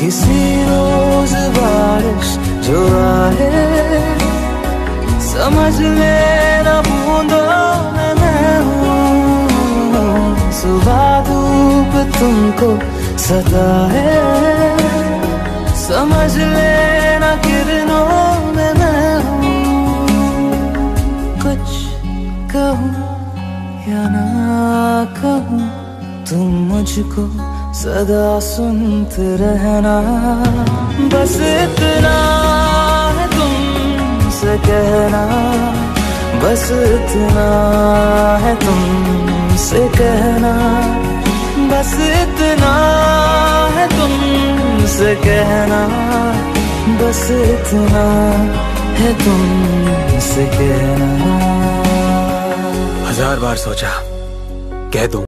किसी रोज बारिश जो आए, समझ लेना बूंदों में मैं हूँ। सुबह धूप तुमको सताए, समझ लेना किरणों में मैं हूँ। कुछ कहूँ या ना कहूँ, तुम मुझको सदा सुनते रहना। बस इतना है तुमसे कहना, बस इतना है तुमसे कहना, बस इतना है तुमसे कहना, बस इतना है तुमसे कहना। 1000 बार सोचा कह दूं